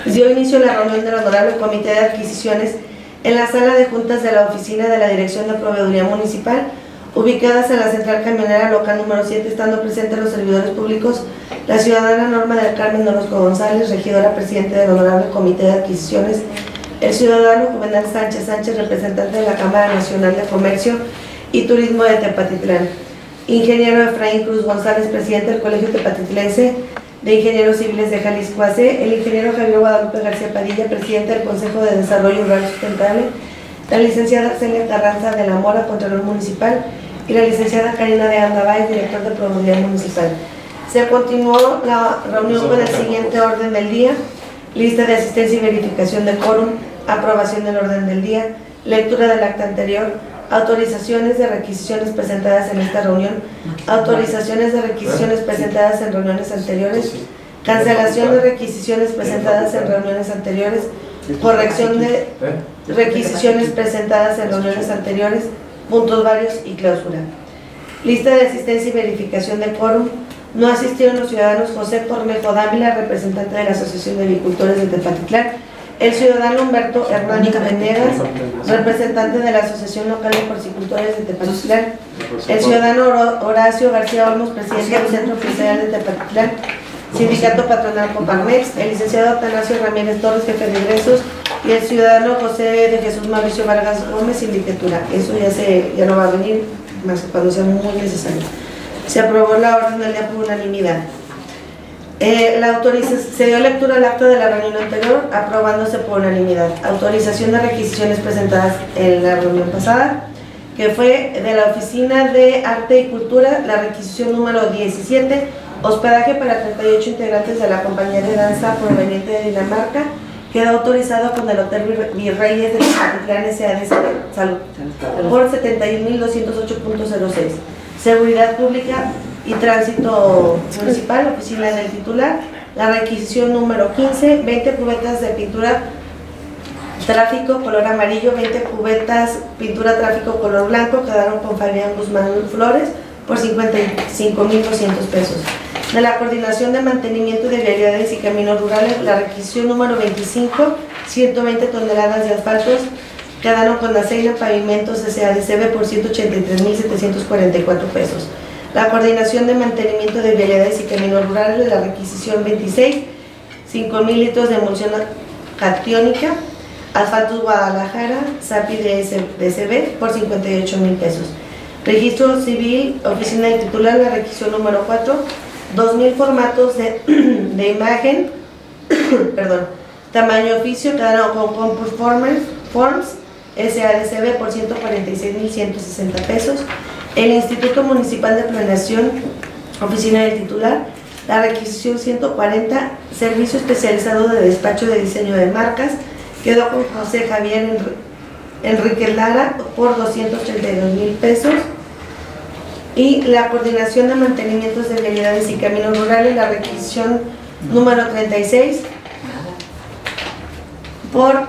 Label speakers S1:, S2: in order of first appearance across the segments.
S1: dio inicio a la reunión del Honorable Comité de Adquisiciones en la sala de juntas de la oficina de la Dirección de Proveeduría Municipal, ubicadas en la Central Camionera Local número 7, estando presentes los servidores públicos, la ciudadana Norma del Carmen Orozco González, regidora presidente del Honorable Comité de Adquisiciones, el ciudadano Juvenal Sánchez Sánchez, representante de la Cámara Nacional de Comercio y Turismo de Tepatitlán, ingeniero Efraín Cruz González, presidente del Colegio Tepatitlense de Ingenieros Civiles de Jalisco AC, el ingeniero Javier Guadalupe García Padilla, presidente del Consejo de Desarrollo Rural Sustentable, la licenciada Celia Carranza de la Mora, Contralor Municipal, y la licenciada Karina de Andabay, director de Proveeduría Municipal. Se continuó la reunión con el siguiente orden del día: lista de asistencia y verificación de quórum, aprobación del orden del día, lectura del acta anterior, autorizaciones de requisiciones presentadas en esta reunión, autorizaciones de requisiciones presentadas en reuniones anteriores, cancelación de requisiciones presentadas en reuniones anteriores, corrección de requisiciones presentadas en reuniones anteriores, puntos varios y clausura. Lista de asistencia y verificación de quórum. No asistieron los ciudadanos José Cornejo Dávila, representante de la Asociación de Agricultores de Tepatitlán, el ciudadano Humberto Hernán Venegas, representante de la Asociación Local de Porcicultores de Tepatitlán, el ciudadano Horacio García Olmos, presidente del Centro Oficial de Tepatitlán, Sindicato Patronal Coparmex, el licenciado Atanasio Ramírez Torres, jefe de ingresos, y el ciudadano José de Jesús Mauricio Vargas Gómez, sindicatura. Eso ya no va a venir más que cuando sea muy necesario. Se aprobó la orden del día por unanimidad. Se dio lectura al acta de la reunión anterior, aprobándose por unanimidad. Autorización de requisiciones presentadas en la reunión pasada, que fue de la Oficina de Arte y Cultura, la requisición número 17, hospedaje para 38 integrantes de la compañía de danza proveniente de Dinamarca, queda autorizado con el Hotel Virreyes de Tepatitlán S.A.D. Salud por 71.208.06. Seguridad Pública y Tránsito Municipal, oficina del titular, la requisición número 15, 20 cubetas de pintura tráfico color amarillo, 20 cubetas pintura tráfico color blanco, quedaron con Fabián Guzmán Flores por 55.200 pesos. De la Coordinación de Mantenimiento de Vialidades y Caminos Rurales, la requisición número 25, 120 toneladas de asfaltos, quedaron con Aceina Pavimentos SADCB por 183.744 pesos. La Coordinación de Mantenimiento de Vialidades y Caminos Rurales, la requisición 26, 5.000 litros de emulsión catiónica, Asfaltos Guadalajara, SAPI DCB por 58.000 pesos. Registro Civil, Oficina del Titular, la requisición número 4, 2.000 formatos de imagen, perdón, tamaño oficio, quedaron con Compus Forms SADCB por 146.160 pesos. El Instituto Municipal de Planeación, Oficina del Titular, la requisición 140, Servicio Especializado de Despacho de Diseño de Marcas, quedó con José Javier Enrique Lara por 232.000 pesos. Y la Coordinación de Mantenimientos de Vialidades y Caminos Rurales, la requisición número 36 por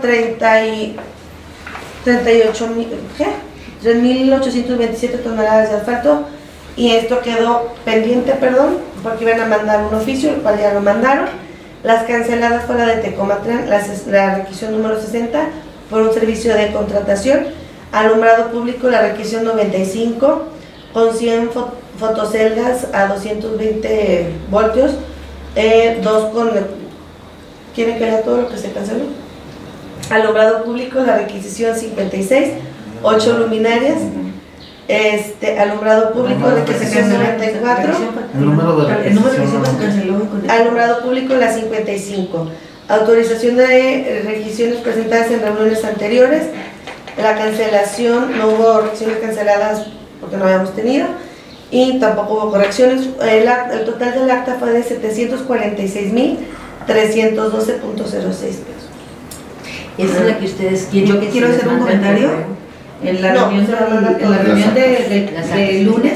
S1: 3.827 toneladas de asfalto, y esto quedó pendiente, perdón, porque iban a mandar un oficio, el cual ya lo mandaron. Las canceladas fue la de Tecomatlán, la requisición número 60 por un servicio de contratación. Alumbrado público, la requisición 95 con 100 fotoceldas a 220 voltios, dos con... ¿Quieren que lea todo lo que se canceló? Alumbrado público, la requisición 56, 8 luminarias. Alumbrado público, la requisición 94.
S2: El número que se canceló.
S1: Alumbrado público, la 55. Autorización de requisiciones presentadas en reuniones anteriores. La cancelación, no hubo requisiciones canceladas porque no habíamos tenido, y tampoco hubo correcciones. El total del acta fue de 746.312.06 pesos.
S3: Esa es la que ustedes quieren.
S4: Yo quiero hacer un comentario. En la reunión del lunes,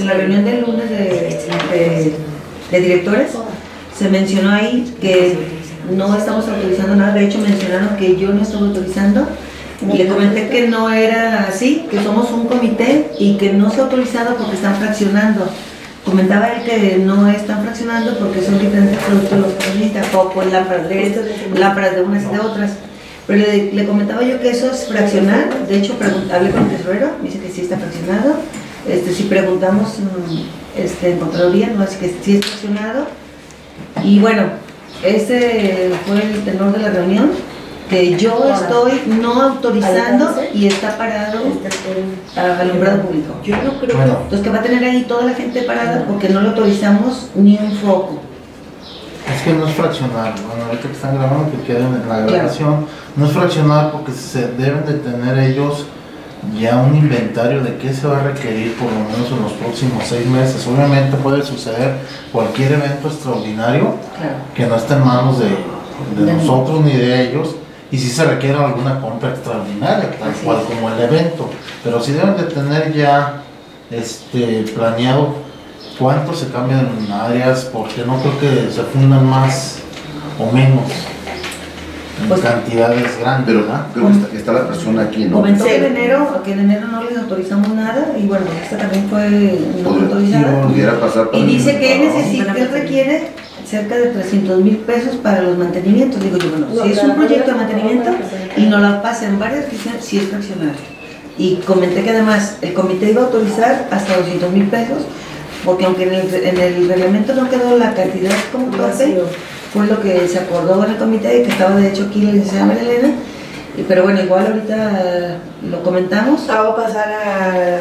S4: de directores, se mencionó ahí que no estamos autorizando nada. De hecho, mencionaron que yo no estaba autorizando. Le comenté que no era así, que somos un comité y que no se ha autorizado porque están fraccionando. Comentaba él que no están fraccionando porque son diferentes productos los que necesitan, como lámparas LED, lámparas de unas y de otras. Pero le comentaba yo que eso es fraccionar. De hecho, hablé con el tesorero, me dice que sí está fraccionado. Si preguntamos en Contraloría, no, así que sí es fraccionado. Y bueno, ese fue el tenor de la reunión, que yo estoy no autorizando y está parado al alumbrado público.
S3: Yo no creo
S2: Bueno.
S4: Entonces que va a tener ahí toda la gente parada porque no le autorizamos ni un foco.
S2: Es que no es fraccionar, bueno, ahorita que están grabando, que queden en la grabación, no es fraccionar porque se deben de tener ellos ya un inventario de qué se va a requerir por lo menos en los próximos 6 meses. Obviamente puede suceder cualquier evento extraordinario que no esté en manos de nosotros ni de ellos, y si se requiere alguna compra extraordinaria, tal cual como el evento, pero sí deben de tener ya planeado cuánto se cambian en áreas, porque no creo que se fundan más o menos en cantidades grandes, ¿verdad?
S5: Pero está la persona aquí, ¿no?
S4: Comentó que en enero no les autorizamos nada y bueno, esta también fue no autorizada.
S5: Pudiera pasar para
S4: Y dice que él requiere cerca de 300,000 pesos para los mantenimientos. Digo yo, bueno, si es un proyecto de mantenimiento y nos la pasa en varias oficinas, sí es fraccionario. Y comenté que además el comité iba a autorizar hasta 200,000 pesos, porque aunque en el reglamento no quedó la cantidad como tope, fue lo que se acordó en el comité, que estaba de hecho aquí la licenciada María Elena, pero bueno, igual ahorita lo comentamos.
S1: Vamos a pasar a...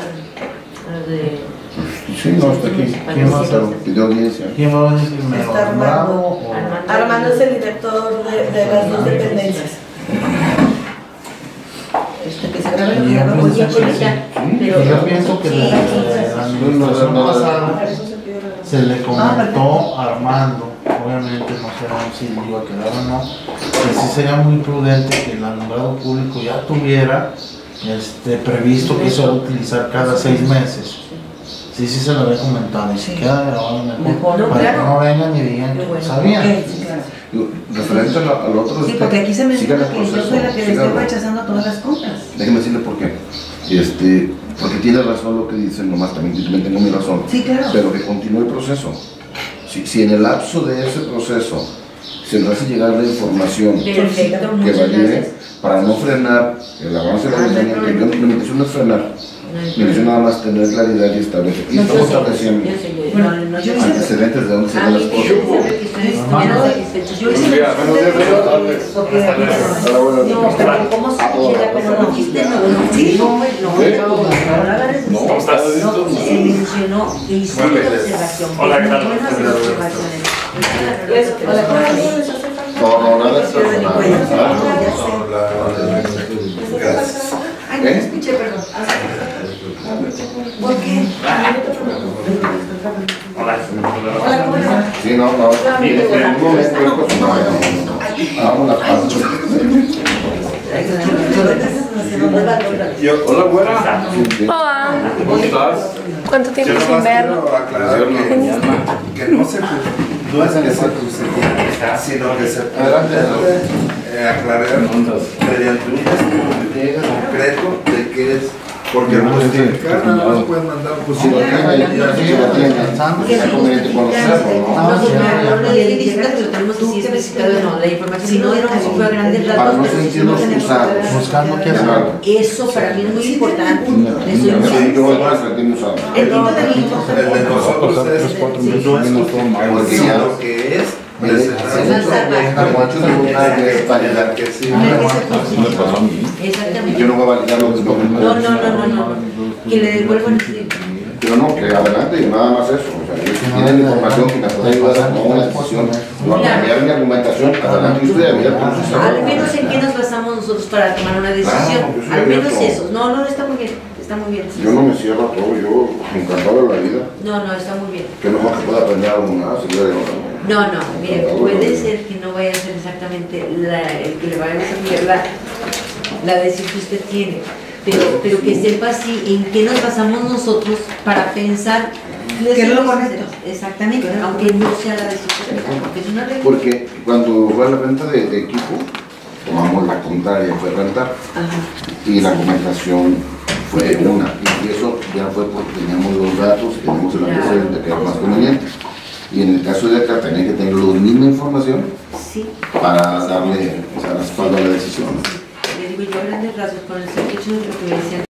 S5: Sí, no, está aquí.
S2: ¿Quién va a hacer?
S5: Pidió audiencia.
S2: ¿Quién va a decir primero?
S1: Está Armando.
S2: ¿O?
S1: Armando es el director de las dos dependencias.
S4: Que se grabe lo que
S2: Y
S4: graba,
S2: yo
S4: pues,
S2: pienso que sí.
S3: pero
S2: Yo pienso que la administración pasada se le comentó a Armando, obviamente no sé si iba a quedar o no, que sí sería muy prudente que el alumbrado público ya tuviera previsto que se va a utilizar cada 6 meses. Sí, se lo había comentado y si queda grabado mejor,
S3: No,
S2: para
S3: claro.
S2: que no vengan y digan que no sabían.
S4: sí, claro.
S5: Referente al otro,
S4: Sí, porque aquí se menciona
S5: sigan el
S4: que yo soy
S5: proceso,
S4: la que le
S5: sigan-
S4: estoy rechazando todas las compras.
S5: Déjeme decirle por qué. Porque tiene razón lo que dicen, nomás también tengo mi razón.
S4: Sí, claro.
S5: Pero que continúe el proceso. Si en el lapso de ese proceso se nos hace llegar la información
S3: perfecto,
S5: que
S3: muchas
S5: valide
S3: gracias.
S5: para no frenar el avance de la montaña, que yo, mi intención no es frenar, mi intención nada más tener claridad y establecer. Y estamos estableciendo antecedentes de dónde se
S3: A
S5: van
S3: mí
S5: las
S3: me
S5: cosas.
S3: interesa que ustedes estuvieran satisfechos.
S4: Yo hice
S3: ¿Cómo se queda? Pero no dijiste
S6: ¿Cómo estás?
S3: se mencionó que hiciste la observación.
S6: Hola, ¿qué tal?
S3: Buenas observaciones.
S5: No, nada es personal.
S6: Gracias.
S3: Ay, no escuché, perdón. ¿Por qué?
S6: Hola.
S5: Sí, no. En un momento es personal. Vamos a la paz.
S6: Hola, buena.
S7: Hola,
S6: ¿Cómo estás?
S7: ¿cuánto tiempo sin verlo?
S6: Aclarar que no se no es que se justifique, sino que se aclarar mediante un testimonio concreto de qué es, porque justificar nada más pueden mandar
S5: Si lo tienen, es conveniente conocerlo, ¿no?
S3: No le diciendo que lo tenemos así especificado, no, la información si no dieron como fue a grandes
S5: Para
S3: rasgos,
S5: no
S3: pero sí
S5: sentirnos
S3: tenemos
S5: usados.
S2: Buscando qué hacer.
S3: eso para mí es muy importante.
S5: Sí, yo voy a sentirme usado.
S3: El tipo de
S6: el de nosotros es no es justificar, sino lo que es validar que sí.
S3: Exactamente.
S5: Yo no voy a validar lo que
S3: No. Que le devuelvan sí.
S5: Pero no, que adelante y nada más eso. O sea, si tienen información que me puede ayudar a tomar una decisión, no a cambiar mi argumentación, adelante y estoy abierto.
S3: Al menos en qué nos basamos nosotros para tomar una decisión.
S5: Claro, yo soy
S3: Al menos
S5: abierto.
S3: eso. No, está muy bien. Está muy bien.
S5: Yo no me cierro a todo, yo encantado de la vida.
S3: No, está muy bien.
S5: Que mejor que pueda aprender algo más.
S3: No, mire, puede ser que no vaya a ser exactamente el que le vaya a cambiar la decisión que usted tiene, pero que sepa así en qué nos basamos nosotros para pensar
S4: ¿qué es lo correcto?
S3: Exactamente, aunque no sea la decisión, porque es una regla.
S5: Porque cuando fue la venta de equipo, tomamos la contraria, fue rentar.
S3: Ajá.
S5: Y la argumentación fue una, y eso ya fue porque teníamos los datos, teníamos el antecedente que era más conveniente. Y en el caso de acá tenía que tener la misma información para darle respaldo a la decisión.
S3: Le digo yo a grandes rasgos con el simple hecho de lo que me decían.